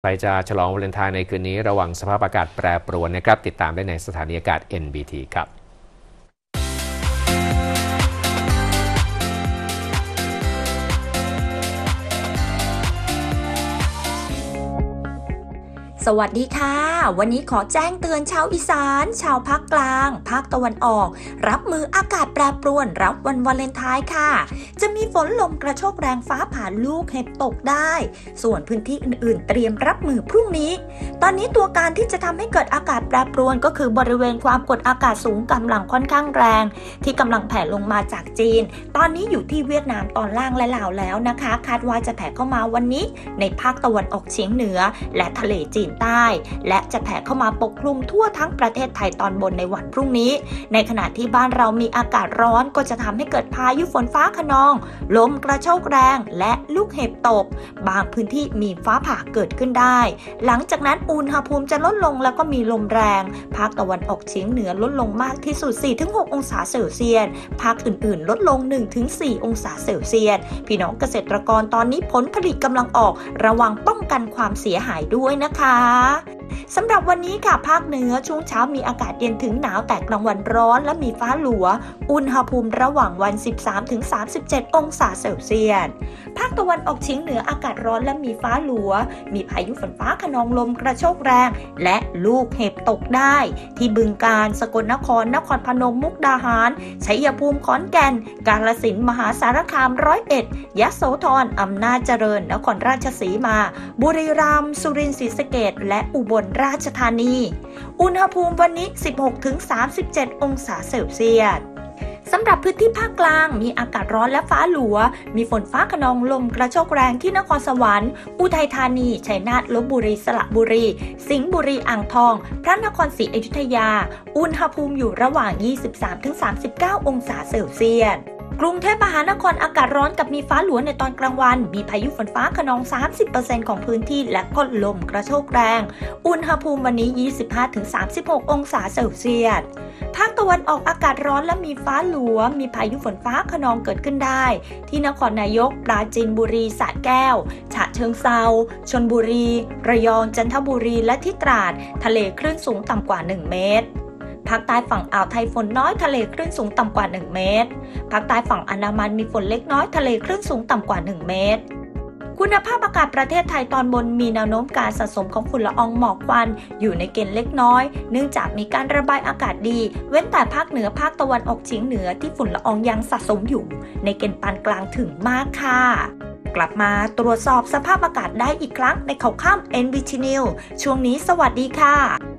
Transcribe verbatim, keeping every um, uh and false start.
ใครจะฉลองวาเลนไทน์ในคืนนี้ระวังสภาพอากาศแปรปรวนนะครับติดตามได้ในสถานีอากาศ เอ็น บี ที ครับสวัสดีค่ะวันนี้ขอแจ้งเตือนชาวอีสานชาวภาคกลางภาคตะวันออกรับมืออากาศแปรปรวนรับวันวาเลนไทน์ค่ะจะมีฝนลมกระโชกแรงฟ้าผ่าลูกเห็บตกได้ส่วนพื้นที่อื่นๆเตรียมรับมือพรุ่งนี้ตอนนี้ตัวการที่จะทำให้เกิดอากาศแปรปรวนก็คือบริเวณความกดอากาศสูงกำลังค่อนข้างแรงที่กำลังแผ่ลงมาจากจีนตอนนี้อยู่ที่เวียดนามตอนล่างและลาวแล้วนะคะคาดว่าจะแผ่เข้ามาวันนี้ในภาคตะวันออกเฉียงเหนือและทะเลจีนใต้และจะแผ่เข้ามาปกคลุมทั่วทั้งประเทศไทยตอนบนในวันพรุ่งนี้ในขณะที่บ้านเรามีอากาศร้อนก็จะทำให้เกิดพายุฝนฟ้าคะนองลมกระโชกแรงและลูกเห็บตกบางพื้นที่มีฟ้าผ่าเกิดขึ้นได้หลังจากนั้นอุณหภูมิจะลดลงแล้วก็มีลมแรงภาคตะวันออกเฉียงเหนือลดลงมากที่สุด สี่ถึงหก องศาเซลเซียสภาคอื่นๆลดลง หนึ่งถึงสี่ องศาเซลเซียสพี่น้องเกษตรกรตอนนี้ผลผลิตกำลังออกระวังป้องกันความเสียหายด้วยนะคะสำหรับวันนี้ค่ะภาคเหนือช่วงเช้ามีอากาศเย็นถึงหนาวแต่กลางวันร้อนและมีฟ้าหลัวอุณหภูมิระหว่างวัน สิบสามถึงสามสิบเจ็ด องศาเซลเซียสภาคตะวันออกเฉียงเหนืออากาศร้อนและมีฟ้าหลัวมีพายุฝนฟ้าคะนองลมกระโชกแรงและลูกเห็บตกได้ที่บึงกาฬสกลนครนครพนมมุกดาหารชัยภูมิขอนแก่นกาฬสินธุ์มหาสารคามร้อยเอ็ดยโสธรอำนาจเจริญนครราชสีมาบุรีรัมย์สุรินทร์ศรีสะเกษและอุบลราชธานีอุณหภูมิวันนี้ สิบหกถึงสามสิบเจ็ด องศาเซลเซียสสำหรับพื้นที่ภาคกลางมีอากาศร้อนและฟ้าหลัวมีฝนฟ้าคะนองลมกระโชกแรงที่นครสวรรค์อุทัยธานีชัยนาทลพบุรีสระบุรีสิงห์บุรีอ่างทองพระนครศรีอยุธยาอุณหภูมิอยู่ระหว่าง ยี่สิบสามถึงสามสิบเก้า องศาเซลเซียสกรุงเทพมหานครอากาศร้อนกับมีฟ้าหลัวในตอนกลางวันมีพายุฝนฟ้าคะนอง สามสิบเปอร์เซ็นต์ ของพื้นที่และก็ลมกระโชกแรงอุณหภูมิวันนี้ ยี่สิบห้าถึงสามสิบหก องศาเซลเซียสภาคตะวันออกอากาศร้อนและมีฟ้าหลัวมีพายุฝนฟ้าคะนองเกิดขึ้นได้ที่นครนายกปราจีนบุรีสระแก้วฉะเชิงเทราชลบุรีระยองจันทบุรีและที่ตราดทะเลคลื่นสูงต่ำกว่าหนึ่งเมตรภาคใต้ฝั่งอ่าวไทยฝนน้อยทะเลคลื่นสูงต่ำกว่าหนึ่งเมตรภาคใต้ฝั่งอันดามันมีฝนเล็กน้อยทะเลคลื่นสูงต่ำกว่าหนึ่งเมตรคุณภาพอากาศประเทศไทยตอนบนมีแนวโน้มการสะสมของฝุ่นละอองหมอกควันอยู่ในเกณฑ์เล็กน้อยเนื่องจากมีการระบายอากาศดีเว้นแต่ภาคเหนือภาคตะวันออกเฉียงเหนือที่ฝุ่นละอองยังสะสมอยู่ในเกณฑ์ปานกลางถึงมากค่ะกลับมาตรวจสอบสภาพอากาศได้อีกครั้งในข่าวค่ำ เอ็น บี ที News ช่วงนี้สวัสดีค่ะ